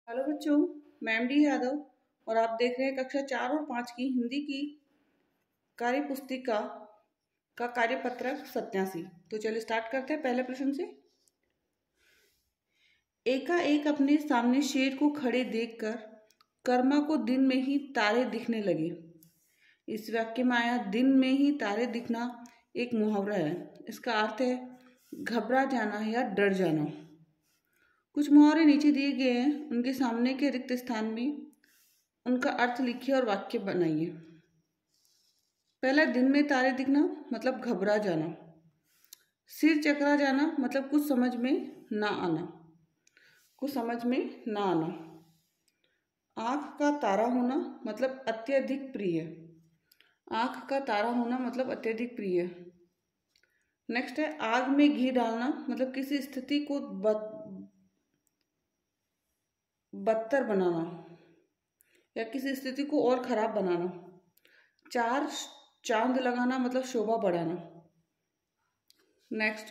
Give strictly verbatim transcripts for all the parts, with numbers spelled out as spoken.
Hello बच्चों, मैं M D Yadav और आप देख रहे हैं कक्षा चार और पाँच की हिंदी की कार्य पुस्तिका का कार्यपत्रक सत्यासी। तो चलिए स्टार्ट करते हैं पहले प्रश्न से। एकाएक अपने सामने शेर को खड़े देखकर कर्मा को दिन में ही तारे दिखने लगे। इस वाक्य में आया दिन में ही तारे दिखना एक मुहावरा है। इसका अर्थ है घबरा जाना या डर जाना। कुछ मुहावरे नीचे दिए गए हैं, उनके सामने के रिक्त स्थान में उनका अर्थ लिखिए और वाक्य बनाइए। पहला, दिन में तारे दिखना मतलब घबरा जाना। सिर चकरा जाना मतलब कुछ समझ में ना आना, कुछ समझ में ना आना। आँख का तारा होना मतलब अत्यधिक प्रिय। आँख का तारा होना मतलब अत्यधिक प्रिय। नेक्स्ट है आग में घी डालना मतलब किसी स्थिति को बदतर बनाना या किसी स्थिति को और खराब बनाना। चार चांद लगाना मतलब शोभा बढ़ाना। नेक्स्ट,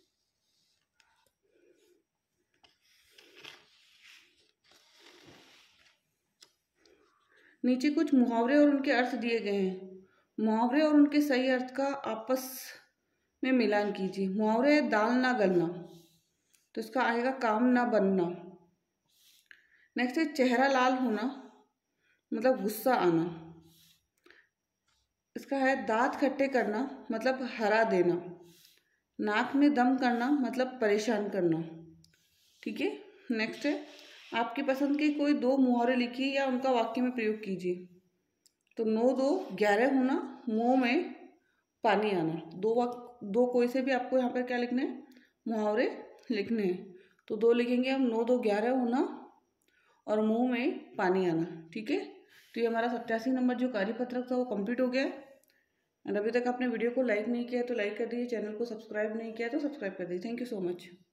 नीचे कुछ मुहावरे और उनके अर्थ दिए गए हैं। मुहावरे और उनके सही अर्थ का आपस में मिलान कीजिए। मुहावरे है दाल ना गलना, तो इसका आएगा काम ना बनना। नेक्स्ट है चेहरा लाल होना मतलब गुस्सा आना। इसका है दांत खट्टे करना मतलब हरा देना। नाक में दम करना मतलब परेशान करना। ठीक है। नेक्स्ट है आपकी पसंद के कोई दो मुहावरे लिखिए या उनका वाक्य में प्रयोग कीजिए। तो नौ दो ग्यारह होना, मुंह में पानी आना। दो वाक दो कोई से भी आपको यहाँ पर क्या लिखना है, मुहावरे लिखने हैं। तो दो लिखेंगे हम, नौ दो ग्यारह होना और मुंह में पानी आना। ठीक है। तो ये हमारा सत्तासी नंबर जो कार्यपत्रक था वो कंप्लीट हो गया है। एंड अभी तक आपने वीडियो को लाइक नहीं किया तो लाइक कर दीजिए, चैनल को सब्सक्राइब नहीं किया तो सब्सक्राइब कर दीजिए। Thank you so much.